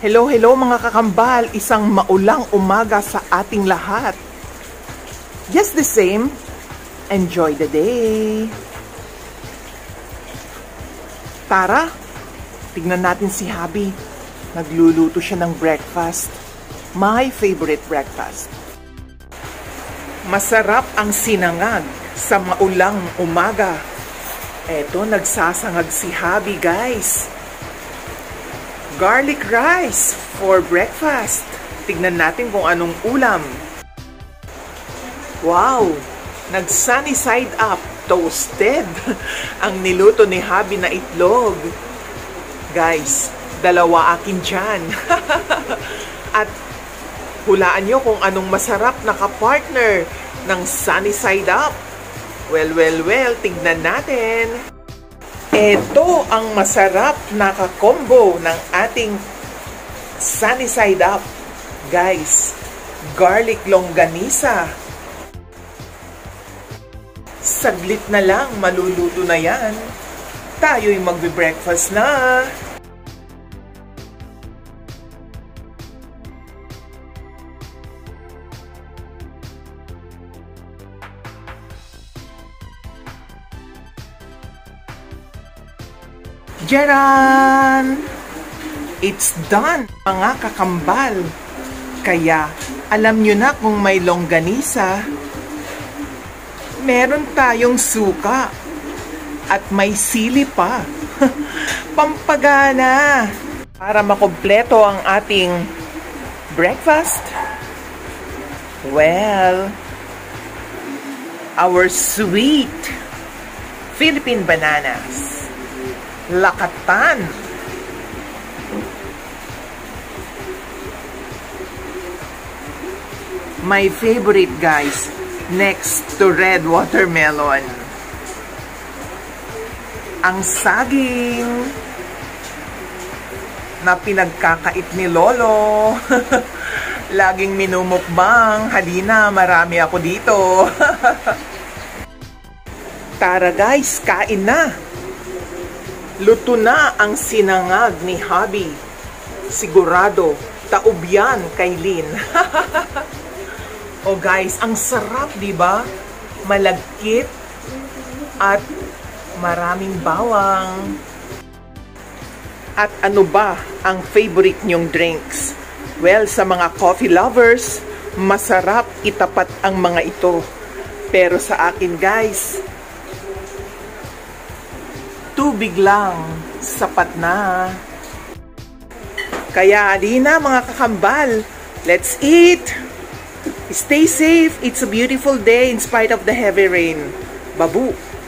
Hello, hello mga kakambal, isang maulang umaga sa ating lahat. Just the same, enjoy the day. Tara, tignan natin si Hubby. Nagluluto siya ng breakfast. My favorite breakfast. Masarap ang sinangag sa maulang umaga. Eto, nagsasangag si Hubby, guys. Garlic rice for breakfast. Tignan natin kung anong ulam. Wow! Nag-sunny side up, toasted. Ang niluto ni Hubby na itlog. Guys, dalawa akin dyan. At hulaan nyo kung anong masarap na kapartner ng sunny side up. Well, tignan natin. Ito ang masarap na kakombo ng ating sunny side up. Guys, garlic longanisa. Saglit na lang, maluluto na yan. Tayo'y magbe-breakfast na. Jaran! It's done, mga kakambal. Kaya, alam nyo na kung may longganisa, meron tayong suka, at may sili pa. Pampagana! Para makumpleto ang ating breakfast. Well, our sweet Philippine bananas. Lakatan. My favorite, guys, next to red watermelon. Ang saging na pinagkakait ni Lolo. Laging minumukbang. Halina, marami ako dito. Tara guys, kain na. Luto na ang sinangag ni Hubby. Sigurado, taob yan kay Lynn. Oh guys, ang sarap, di ba? Malagkit at maraming bawang. At ano ba ang favorite nyong drinks? Well, sa mga coffee lovers, masarap itapat ang mga ito. Pero sa akin, guys, tubig lang, sapat na. Kaya halina mga kakambal, let's eat! Stay safe, it's a beautiful day in spite of the heavy rain. Babu!